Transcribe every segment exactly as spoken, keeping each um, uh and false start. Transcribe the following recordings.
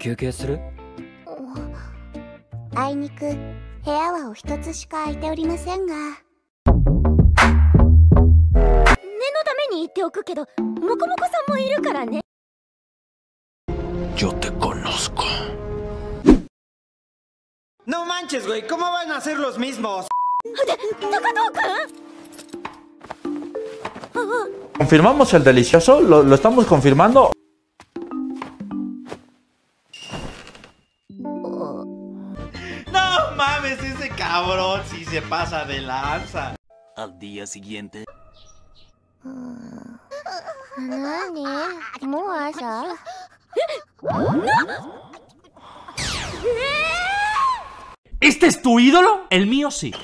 休憩する？ あいにく部屋はお一つしか空いておりませんが。念のために言っておくけど、もこもこさんもいるからね。 Yo te conozco. No manches, güey, ¿cómo van a ser los mismos? ¿Confirmamos el delicioso? ¿Lo, lo estamos confirmando? No mames, ese cabrón sí se pasa de lanza. Al día siguiente. Nani? ¿Mo朝? ¿Este es tu ídolo? El mío sí.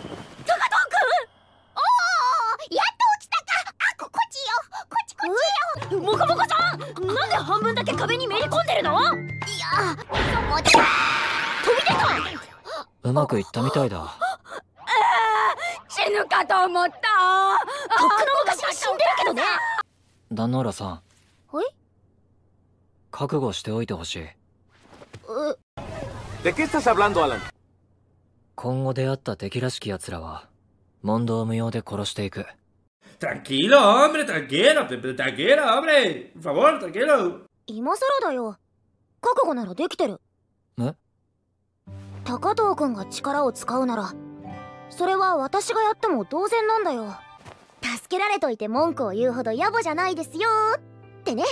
¿De qué estás hablando, Alan? 今後出会った敵らしき奴らは問答無用で殺していく。 Tranquilo, hombre, tranquilo, tranquilo, hombre. Por favor, tranquilo. 今更だよ。覚悟ならできてる。 え？ 高藤君が力を使うなら、それは私がやっても同然なんだよ。助けられといて文句を言うほど野暮じゃないですよってね。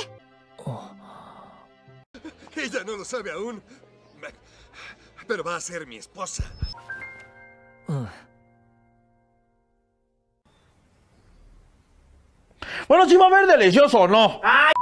Ella no lo sabe aún, pero va a ser mi esposa. Bueno, si va a haber delicioso o no. ¡Ah,